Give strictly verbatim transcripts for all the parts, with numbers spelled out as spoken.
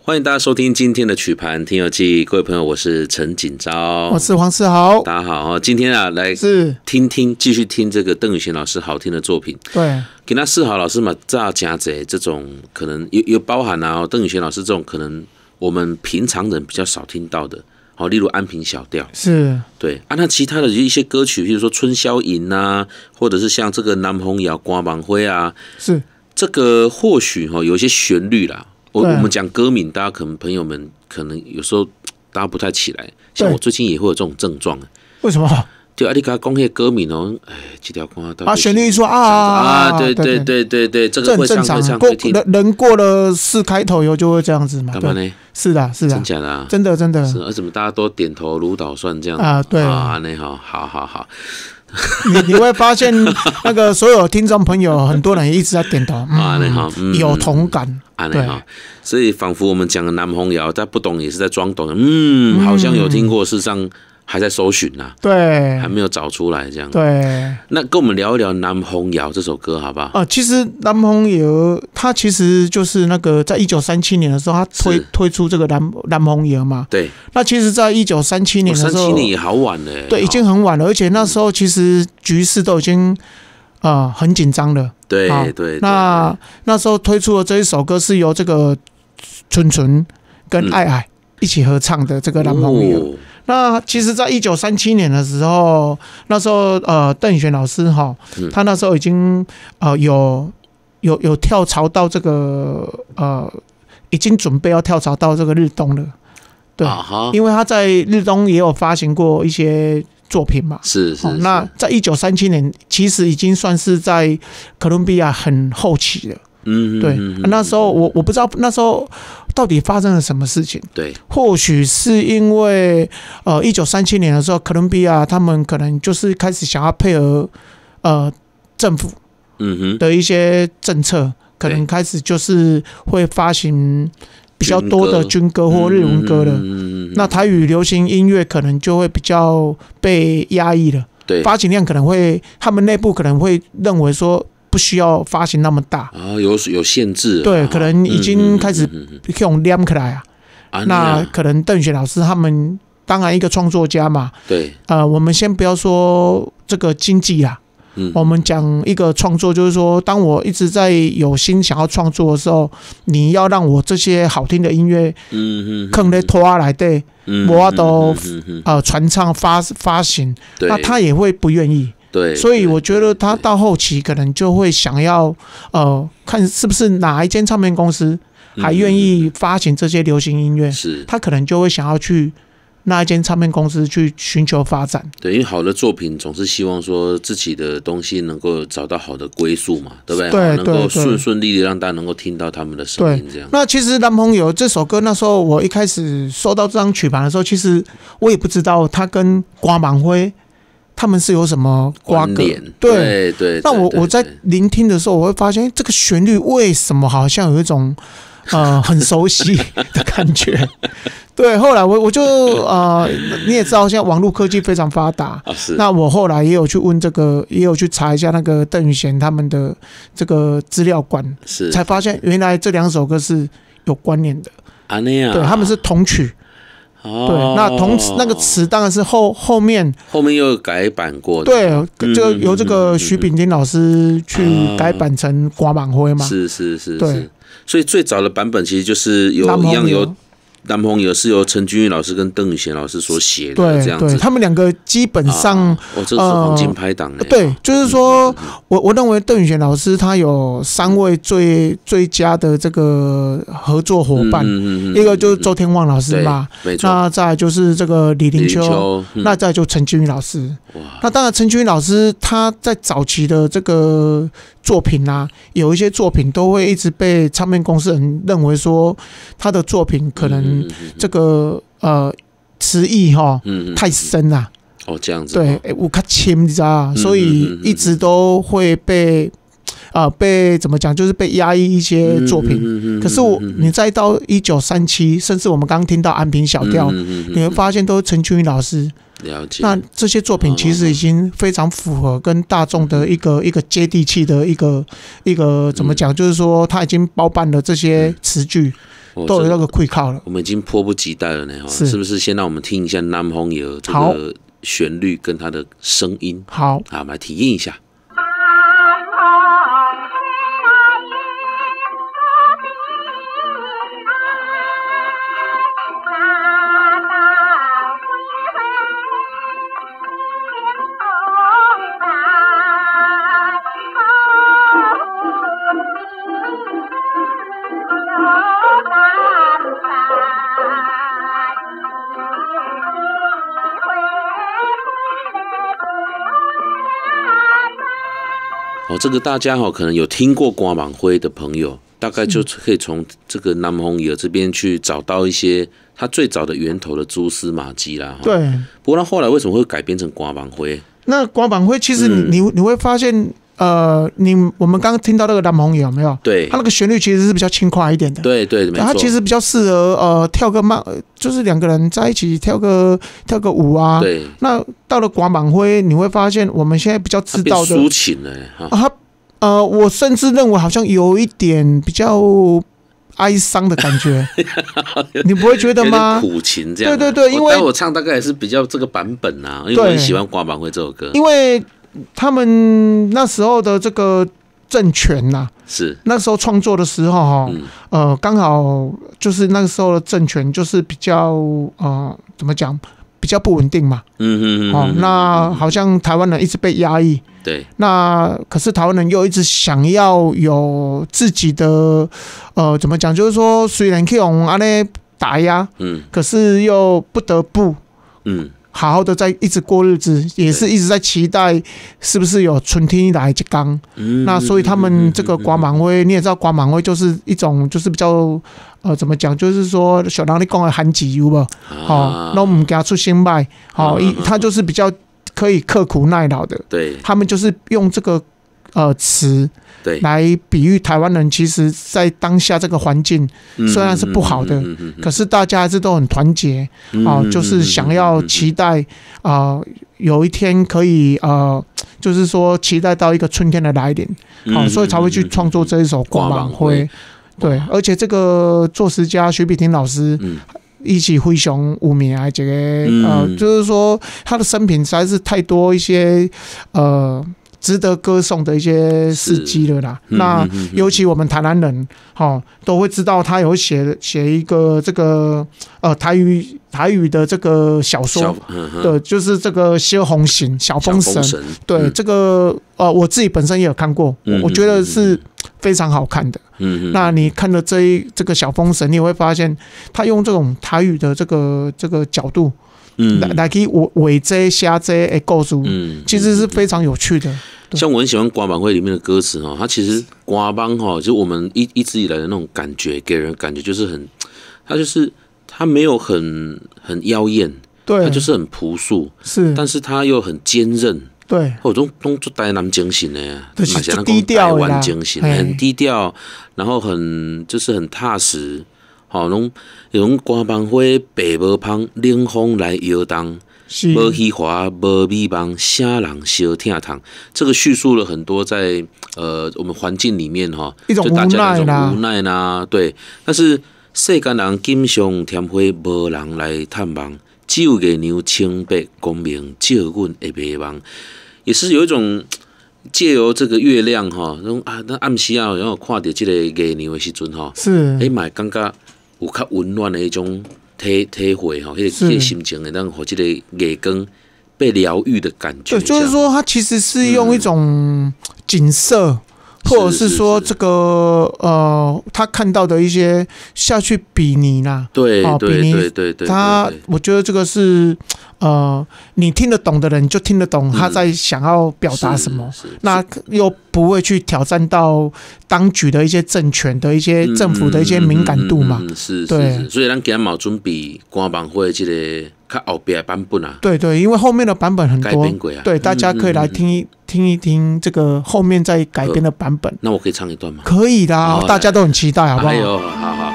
欢迎大家收听今天的曲盘听友记，各位朋友，我是陈锦昭， 我是黄世豪， 大家好。今天啊，来听听，继续听这个邓雨贤老师好听的作品。 对， 给他世豪老师嘛，炸家贼这种可能有有包含啊，邓雨贤老师这种可能我们平常人比较少听到的，好，例如安平小调， 是对啊。那其他的一些歌曲，譬如说春宵吟啊，或者是像这个南风摇、瓜芒灰啊， 是这个或许哈有一些旋律啦。我我们讲歌名，大家可能朋友们可能有时候大家不太起来，像我最近也会有这种症状。 为什么？ 对啊，你刚讲那歌名哦，哎，几条歌啊，旋律说啊啊，对对对对对，这个会唱会唱会听。 人人过了四开头以后就会这样子嘛？ 干嘛呢？ 是的，是的， 真假的啊？ 真的真的。 是啊，怎么大家都点头如捣蒜这样啊？对啊，那好，好好好。 你你会发现，那个所有听众朋友，很多人也一直在点头， 啊，那好， 有同感。 对，所以仿佛我们讲的南风谣，但不懂也是在装懂，嗯，好像有听过，事实上还在搜寻呐， 对， 还没有找出来这样。 对， 那跟我们聊一聊《南风谣》这首歌，好不好？ 啊，其实《南风谣》它其实就是那个在一九三七年的时候，它推推出这个南《南风谣》嘛。 对。 那其实，在一九三七年的时候， 三七年也好晚了， 对，已经很晚了，而且那时候其实局势都已经啊、呃、很紧张了。 对对, 对。 那那时候推出的这一首歌是由这个纯纯跟爱爱一起合唱的这个《南风谣》。哦，那其实，在一九三七年的时候，那时候呃，邓雨贤老师哈，他那时候已经呃有有有跳槽到这个呃，已经准备要跳槽到这个日东了，对，啊、因为他在日东也有发行过一些作品嘛， 是 是, 是。 那在一九三七年，其实已经算是在哥伦比亚很后期了。嗯，对，那时候我我不知道那时候到底发生了什么事情。 对， 或许是因为呃，一九三七年的时候，哥伦比亚他们可能就是开始想要配合呃政府的一些政策，可能开始就是会发行比较多的军歌或日文歌了。那台语流行音乐可能就会比较被压抑了。 对， 发行量可能会，他们内部可能会认为说，不需要发行那么大啊，有有限制， 对，可能已经开始用量起来啊。 啊那可能邓雨贤老师他们，当然一个创作家嘛， 对， 呃，我们先不要说这个经济啦，嗯，我们讲一个创作，就是说，当我一直在有心想要创作的时候，你要让我这些好听的音乐，嗯嗯，坑在拖来对，我都呃传唱发发行，那他也会不愿意。 对， 所以我觉得他到后期可能就会想要，呃，看是不是哪一间唱片公司还愿意发行这些流行音乐， 是， 他可能就会想要去那一间唱片公司去寻求发展。 对，因为好的作品总是希望说自己的东西能够找到好的归宿嘛，对不对？ 对， 能够顺顺利利让大家能够听到他们的声音，这样。 那其实《南风谣》这首歌，那时候我一开始收到这张曲盘的时候，其实我也不知道它跟瓜芒灰他们是有什么瓜葛？ 对对。 那我我在聆听的时候，我会发现这个旋律为什么好像有一种呃很熟悉的感觉。对，后来我我就呃你也知道，现在网络科技非常发达， 啊、是。 那我后来也有去问这个，也有去查一下那个邓雨贤他们的这个资料馆， 是才发现原来这两首歌是有关联的。 啊那样， 对，他们是同曲。 哦、 对，那同词那个词当然是后后面后面又改版过的， 对，就由这个徐秉丁老师去改版成瓜芒灰嘛， 是是是， 对， 所以最早的版本其实就是有一样有。南风谣是由陈君玉老师跟邓雨贤老师所写的， 对， 这样子， 对，他们两个基本上， 啊、哦，这是黄金拍档、欸、 对，就是说，嗯、我我认为邓雨贤老师他有三位最最佳的这个合作伙伴，嗯嗯嗯、一个就是周天旺老师嘛， 没错， 那再来就是这个李林秋， 李林秋嗯、 那再来就陈君玉老师。那当然，陈君玉老师他在早期的这个作品啊，有一些作品都会一直被唱片公司人认为说他的作品可能。这个呃词义哈太深了、啊、 哦，这样子对，我较深，你知道，所以一直都会被啊、呃、被怎么讲，就是被压抑一些作品。可是我你再到一九三七，甚至我们刚刚听到安平小调，你会发现都是陈君玉老师。 了解。 那这些作品其实已经非常符合跟大众的一个一个接地气的一个一个怎么讲，就是说他已经包办了这些词句。 都有那个愧靠了。 我们已经迫不及待了呢， 是是不是？先让我们听一下南风游这个旋律跟它的声音， 好， 好，我们来体验一下。哦，这个大家哈可能有听过瓜芒灰的朋友，大概就可以从这个南风游这边去找到一些它最早的源头的蛛丝马迹啦。 对。 不过它后来为什么会改编成瓜芒灰？ 那瓜芒灰其实你、嗯、你会发现，呃，你我们刚刚听到那个南风游有没有？ 对。 它那个旋律其实是比较轻快一点的。 对对，没错。 它其实比较适合呃跳个慢，就是两个人在一起跳个跳个舞啊。 对。 那到了瓜芒灰，你会发现我们现在比较知道的抒情了哈。 啊，它呃，我甚至认为好像有一点比较哀伤的感觉，你不会觉得吗？ 苦情这样、啊。 对对对，因为我唱大概也是比较这个版本啊，因为我很喜欢瓜芒灰这首歌， 因为他们那时候的这个政权呐、啊， 是那时候创作的时候哈、嗯，呃，刚好就是那个时候的政权就是比较呃，怎么讲，比较不稳定嘛。嗯嗯嗯。哦，那好像台湾人一直被压抑。 对， 那可是台湾人又一直想要有自己的，呃，怎么讲？就是说，虽然可以用安尼打压，嗯，可是又不得不，嗯，好好的在一直过日子，也是一直在期待，是不是有春天来一天？嗯，那所以他们这个瓜芒灰，你也知道，瓜芒灰就是一种，就是比较，呃，怎么讲？就是说，小人你讲的含自由吧，好、啊，那我们给他出新派，好、啊，他就是比较。可以刻苦耐劳的， 对， 他们就是用这个呃词，对，来比喻台湾人。其实，在当下这个环境虽然是不好的，嗯嗯嗯嗯、可是大家还是都很团结啊、呃，就是想要期待啊、呃，有一天可以呃，就是说期待到一个春天的来临，好、呃，所以才会去创作这一首《瓜芒灰》。对，而且这个作词家徐比婷老师。嗯一起非常有名的这个、嗯、呃，就是说他的生平实在是太多一些呃值得歌颂的一些事迹了啦。那、嗯、尤其我们台南人哈、哦、都会知道他有写写一个这个呃台语台语的这个小说，嗯、对，就是这个《小红行》小风神，对、嗯、这个呃我自己本身也有看过，嗯、我觉得是非常好看的。嗯，那你看了这一这个小风神，你也会发现他用这种台语的这个这个角度，嗯，来来去伪这瞎这的构筑，嗯，其实是非常有趣的。 像我很喜欢瓜芒灰里面的歌词哦，它其实瓜帮哈，就我们一一直以来的那种感觉，给人感觉就是很，它就是它没有很很妖艳，对，它就是很朴素，是，但是它又很坚韧。对，我种种做台南精神的呀， 就是低调的啦， 精神很低调，然后很就是很踏实，好，拢有种瓜芒灰白无芳，冷风来摇动，无虚华，无美梦，啥人小听堂。这个叙述了很多在呃我们环境里面哈， 一种无奈啦， 无奈啦，对。但是世间人锦上添花，无人来探望，只有月亮清白光明，照阮的迷茫。也是有一种借由这个月亮哈，那种啊，那暗时啊，然后看到这个月亮的时阵哈，是哎，买感觉有较温暖的一种体体会哈，迄个心情的，让和这个月光被疗愈的感觉。 对，就是说，它其实是用一种景色。嗯，或者是说这个呃，他看到的一些下去比拟啦， 对对对对对， 他我觉得这个是呃，你听得懂的人就听得懂他在想要表达什么，那又不会去挑战到当局的一些政权的一些政府的一些敏感度嘛， 是，对，所以咱今日嘛准备官网会这个较后边的版本啊， 对对，因为后面的版本很多，对，大家可以来听一。听一听这个后面再改编的版本， 那我可以唱一段吗？ 可以的，哦，大家都很期待，好不好？ 哎呦，好好。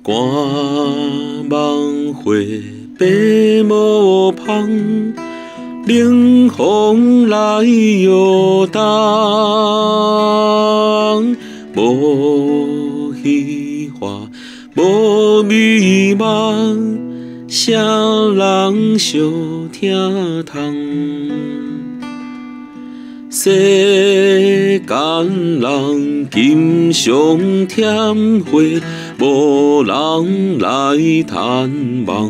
寒梦回白幕旁，冷风来摇动，无虚华，无迷茫，谁人相听通？世间人金上添花，无人来探望。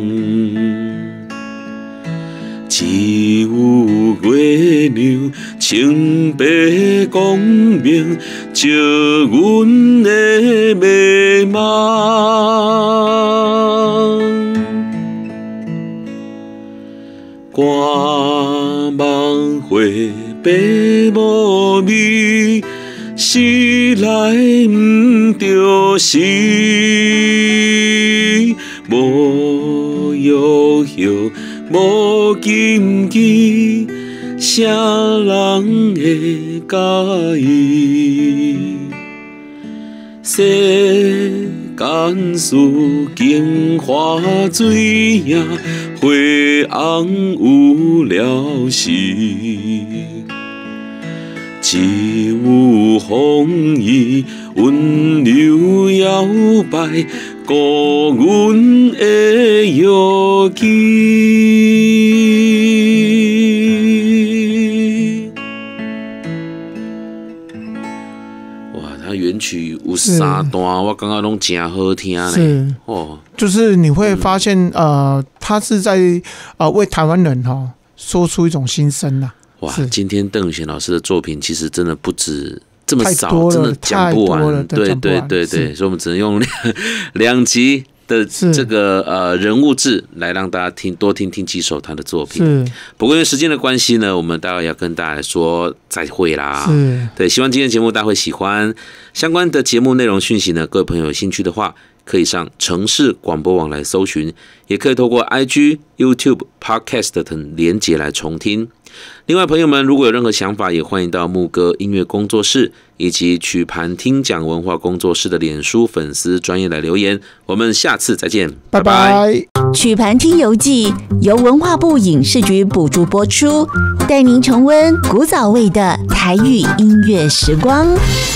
只有月亮清白光明，照阮的迷茫。寒梦回白幕暝，时来毋着时，无药药无禁忌，谁人会介意？世间事镜花水影，花红有了时。只有风雨温柔摇摆，鼓阮的摇旗。哇，他原曲有三段，我感觉拢真好听呢。 是哦，就是你会发现，嗯、呃，他是在呃为台湾人哈、哦、说出一种心声呐、啊。 哇，今天邓雨贤老师的作品其实真的不止这么少，真的讲不完。对对对对，所以我们只能用两两集的这个呃人物志来让大家听多听听几首他的作品。是，不过因为时间的关系呢，我们待会要跟大家说再会啦。是，对，希望今天的节目大家会喜欢。相关的节目内容讯息呢，各位朋友有兴趣的话，可以上城市广播网来搜寻，也可以透过 I G、YouTube、Podcast 等连结来重听。另外，朋友们如果有任何想法，也欢迎到牧歌音乐工作室以及曲盘听讲文化工作室的脸书粉丝专页来留言。我们下次再见，拜拜。 曲盘听游记由文化部影视局补助播出，带您重温古早味的台语音乐时光。